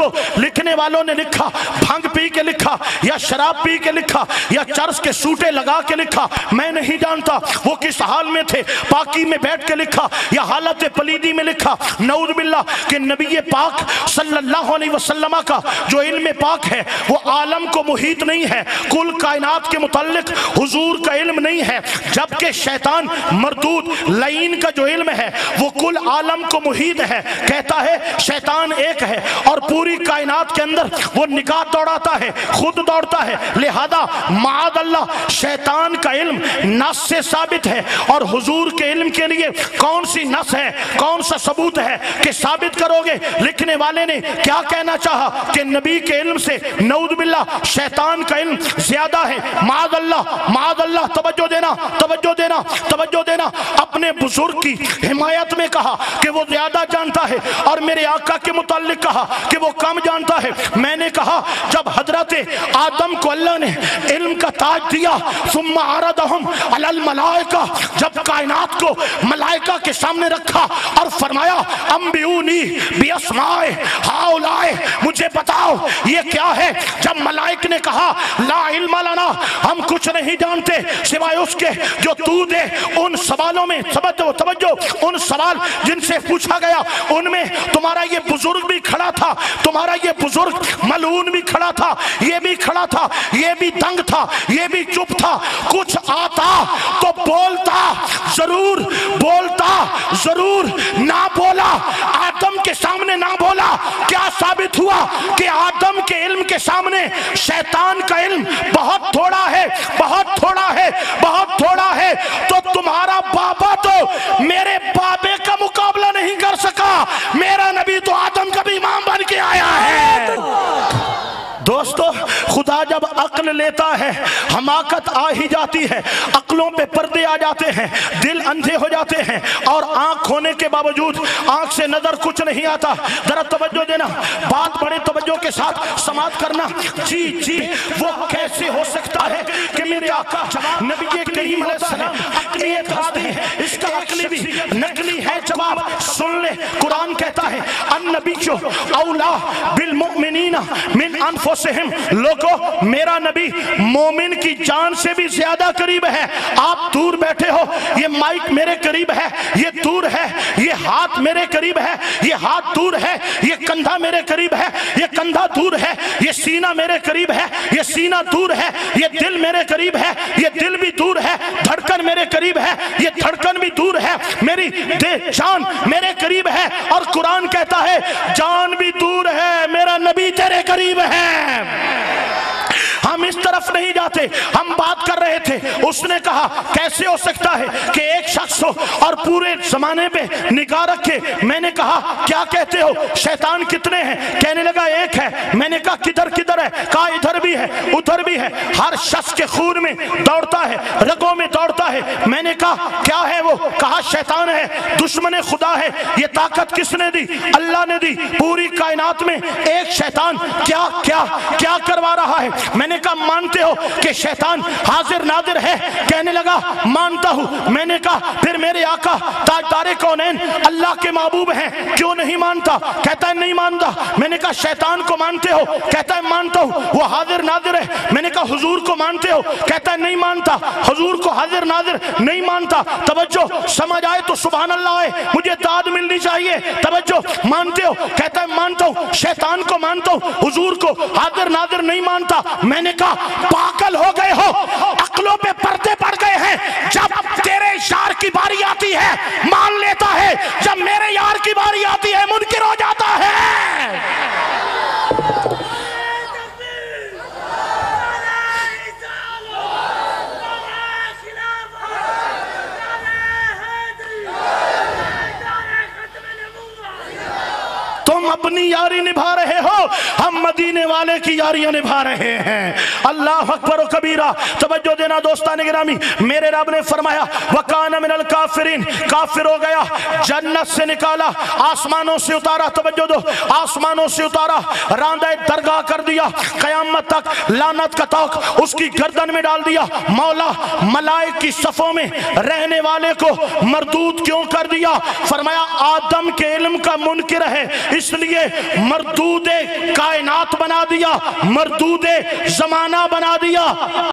लिखने वालों ने लिखा भांग पी के लिखा या शराब पी के लिखा या चर्च के सूटे लगा के लिखा, मैं नहीं जानता वो किस हाल में थे, पाकी में बैठ के लिखा या हालत पलीदी में लिखा। नऊज़ बिल्लाह कि नबी पाक सल्लल्लाहु अलैहि वसल्लम का जो इल्म पाक है वो आलम को मुहीत नहीं है, कुल कायनात के मुताल्लिक हुजूर का इल्म नहीं है, जबकि शैतान मरदूद लईन का जो इल्म है वो कुल आलम को मुहीत है। कहता है शैतान एक है और पूरी कायनात के अंदर वो निगाह दौड़ाता है, खुद दौड़ता है, लिहाजा माद अल्लाह शैतान का इल्म नस से साबित है। और हुजूर के इल्म के लिए कौन सी नस है, कौन सा सबूत है कि साबित करोगे? लिखने वाले ने क्या कहना चाहा कि नबी के इल्म से नऊज़ बिल्लाह शैतान का इल्म ज्यादा है। माद अल्लाह, तवज्जो देना, तवज्जो देना, तवज्जो देना। अपने बुजुर्ग की हिमायत में कहा कि वो ज्यादा जानता है और मेरे आका के मुताल्लिक कहा कि वो कम जानता है। मैंने कहा जब हजरत आदम को अल्लाह ने इल्म का ताज दिया, सुम्मा अरदहुम अलल मलाइका, जब कायनात को मलाइका के सामने रखा और फरमाया अंबिऊनी बिअस्माए हाउलाए, मुझे बताओ ये क्या है। जब मलाइक ने कहा ला इल्म लना, हम कुछ नहीं जानते सिवाय उसके जो तू दे, उन सवालों में तवज्जो, उन सवाल जिनसे पूछा गया उनमें तुम्हारा ये बुजुर्ग भी खड़ा था, तुम्हारा ये बुजुर्ग मलून भी खड़ा था, ये भी खड़ा था, ये भी दंग था, ये भी चुप था। कुछ आता तो बोलता जरूर, बोलता जरूर, ना बोला, आदम के सामने ना बोला। क्या साबित हुआ कि आदम के इल्म के सामने शैतान का इल्म बहुत थोड़ा है, बहुत थोड़ा है, बहुत थोड़ा है। तो तुम्हारा बाबा तो मेरे बाबे का मुकाबला नहीं कर सका, मेरा नबी तो आदम का भी इमाम बन के आया है। दोस्तों खुदा जब अक्ल लेता है हमाकत आ ही जाती है, अक्लों पे पर्दे आ जाते हैं, दिल अंधे हो जाते हैं और आंख होने के बावजूद आंख से नजर कुछ नहीं आता। जरा तवज्जो देना, बात बड़े तवज्जो के साथ समाप्त करना। जी जी, वो कैसे हो सकता है कि मेरे आका नबी करीम अलैहिस्सलाम अक्लियत रखते हैं, इसका अक्ली भी नकली है। जवाब सुन ले, कुरान कहता है अन्नबिय्यु औला बिल मुमिनीना मिन अनफुसिहिम, लोगो मेरा नबी मोमिन की जान से भी ज्यादा करीब है। आप दूर बैठे हो, ये माइक मेरे करीब है, ये दूर है, ये हाथ मेरे करीब है, ये हाथ दूर है, ये कंधा मेरे करीब है, ये कंधा दूर है, ये सीना मेरे करीब है, ये सीना दूर है, ये दिल मेरे करीब है, ये दिल भी दूर है, धड़कन मेरे करीब है, ये धड़कन भी दूर है, मेरी जान मेरे करीब है। और कुरान कहता है जान भी दूर है, मेरा नबी तेरे करीब है। हम इस तरफ नहीं जाते, हम बात कर रहे थे। उसने कहा कैसे हो सकता है कि एक शख्स हो और पूरे जमाने पे निगाह रखे। मैंने कहा क्या कहते हो, शैतान कितने हैं? कहने लगा एक है। मैंने कहा किधर किधर है? कहा इधर भी है, उधर भी है, हर शख्स के खून में दौड़ता है, रगों में दौड़ता है। मैंने कहा क्या है वो? कहा शैतान है, दुश्मन खुदा है। ये ताकत किसने दी? अल्लाह ने दी। पूरी कायनात में एक शैतान क्या क्या क्या करवा रहा है? मैंने कहा मानते हो कि शैतान हाजिर नादिर है? कहने लगा मानता हूं। मैंने कहा फिर मेरे आका ताजदारे कौनैन अल्लाह के महबूब हैं, क्यों नहीं मानता? कहता है नहीं मानता। मैंने कहा शैतान को मानते हो? कहता है मानता हूं, वो हाजिर नादिर है। मैंने कहा हुजूर को मानते हो? कहता है नहीं मानता, हुजूर को हाजिर नादिर नहीं मानता। तवज्जो, समझ आए तो सुभान अल्लाह आए, मुझे दाद मिलनी चाहिए। तवज्जो, मानते हो? कहता है मानता हूं। शैतान को मानता हूं, हुजूर को हाजिर नादिर नहीं मानता। मैंने कहा पागल हो गए हो, अक्लों पे पर्दे पड़ गए हैं। जब तेरे यार की बारी आती है मान लेता है, जब मेरे यार की बारी आती है मुनकिर हो जाता है। तुम अपनी यारी निभा रहे हो, हम مدینے والے کی یاریاں نبھا رہے ہیں۔ اللہ اکبر و کبیرہ۔ توجہ دینا دوستان گرامی، میرے رب نے فرمایا وَكَانَ مِنَ الْكَافِرِينَ، کافر ہو گیا، جنت سے نکالا، آسمانوں سے اتارا، توجہ دو، آسمانوں سے اتارا، راندہ درگاہ کر دیا، قیامت تک لعنت کا توق اس کی گردن میں ڈال دیا۔ مولا ملائک کی صفوں میں رہنے والے کو مردود کیوں کر دیا؟ فرمایا آدم کے علم کا منکر ہے، اس لیے مردود کائنات بنا دیا، مردود زمانہ بنا دیا۔